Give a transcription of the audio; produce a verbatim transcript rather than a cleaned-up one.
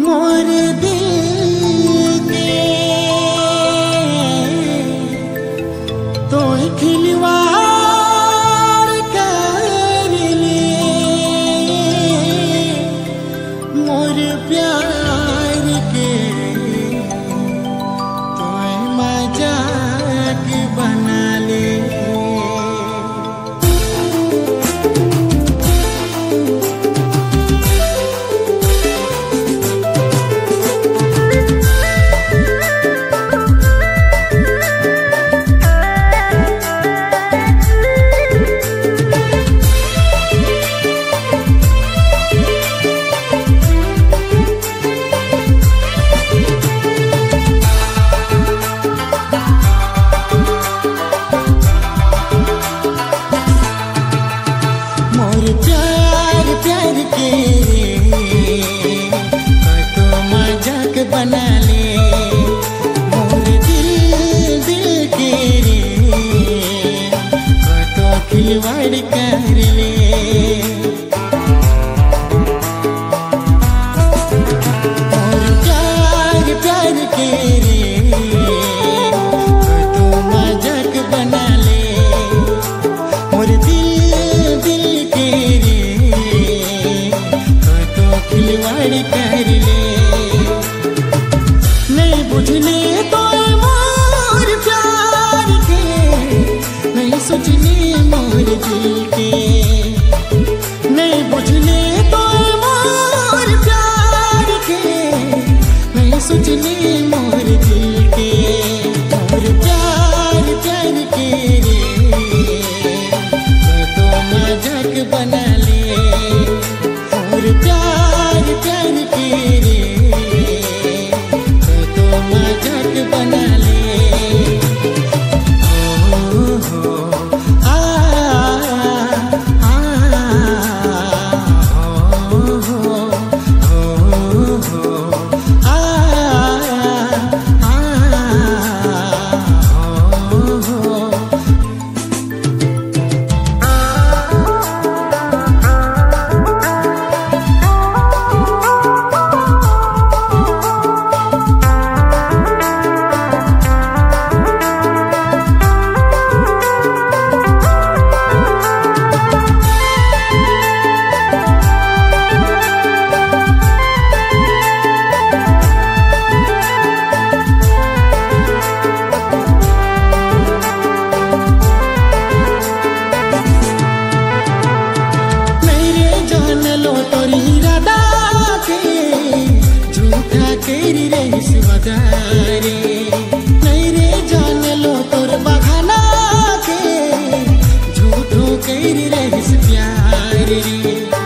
मोर दिल के तो खिलवाड़ कर ले, मोर प्यार के तो मजाक बना ले। प्यार प्यार के तो मजाक बना ले, मोर दिल दिल के तो खिलवाड़ कर ले। मोर प्यार प्यार के तो मजाक बना ले, मोर दिल खिलवाड़ कर ले। नहीं बुझले तो मोर प्यार के, नहीं सोचले मोर दिल के, नहीं बुझले तो मोर प्यार के, नहीं सोचले मोर दिल के। मोर प्यार प्यार के तो मजाक बना ले, मोर प्यार प्यार के तो मजाक बना ले। ओ हो आ आ ओ हो ओ हो आ आ ओ हो। तेरी रईस वगारे नहीं रे जान लो तोर बहाना के, झूठो तेरी रईस प्यार रे।